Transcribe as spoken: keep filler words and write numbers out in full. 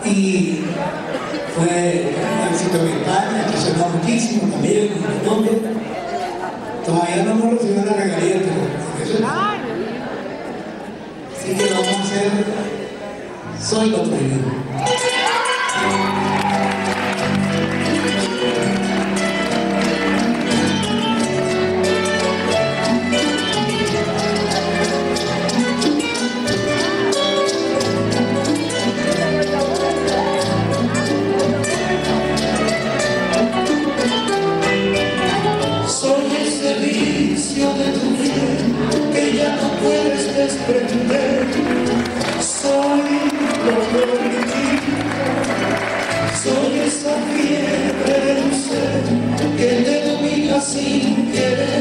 y fue un éxito en España, que sonó muchísimo también en Colombia. Todavía no hemos recibido la regalía, pero eso es. Así que vamos a hacer Soy lo prohibido. De tu piel que ya no puedes desprender, soy lo prohibido, soy esa fiebre de un ser que te domina sin querer.